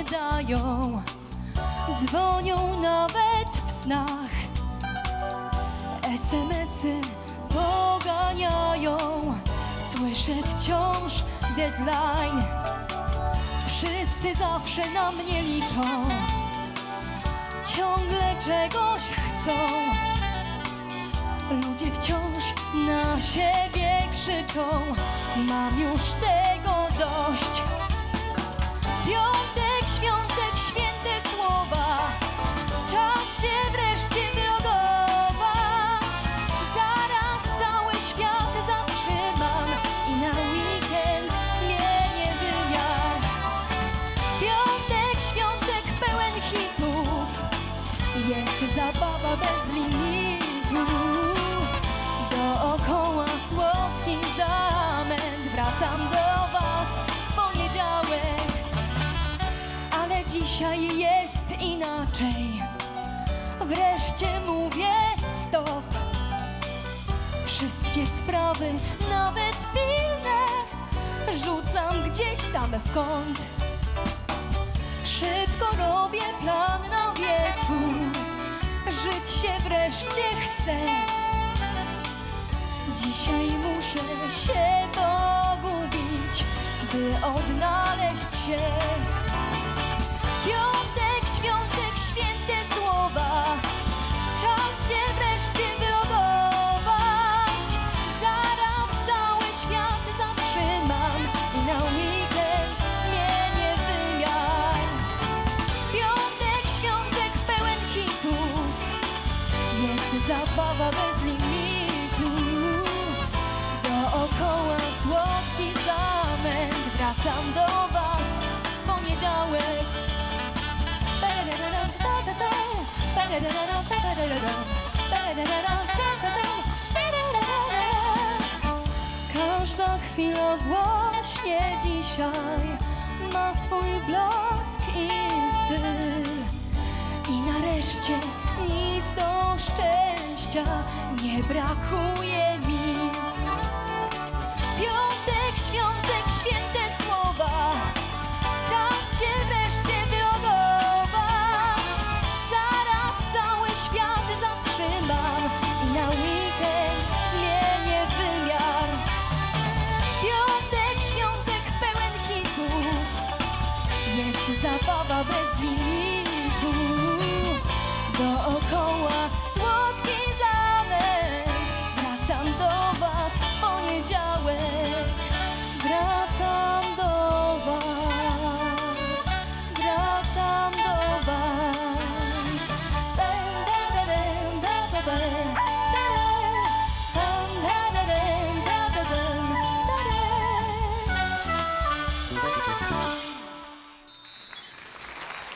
gadają, dzwonią nawet w snach. SMS-y poganiają, słyszę wciąż deadline. Wszyscy zawsze na mnie liczą, ciągle czegoś chcą. Ludzie wciąż na siebie krzyczą, mam już tego dość. Piątek, świątek, święte słowa, czas się wreszcie wylogować. Zaraz cały świat zatrzymam i na weekend zmienię wymiar. Piątek, świątek pełen hitów, jest zabawa bez limitu. Dookoła słodki zamęt, wracam do was w poniedziałek. Ale dzisiaj jest inaczej, wreszcie mówię stop. Wszystkie sprawy, nawet pilne, rzucam gdzieś tam w kąt. Szybko robię plan na wieczór, żyć się wreszcie chcę. Dzisiaj muszę się pogubić, by odnaleźć się. Piątek, świątek, święte słowa, czas się wreszcie wylogować. Zaraz cały świat zatrzymam i na weekend zmienię wymiar. Piątek, świątek pełen hitów, jest zabawa bez limitu. Dookoła słodki zamęt, wracam do was w poniedziałek. Każda chwila właśnie dzisiaj ma swój blask i styl. I nareszcie nic do szczęścia nie brakuje mi.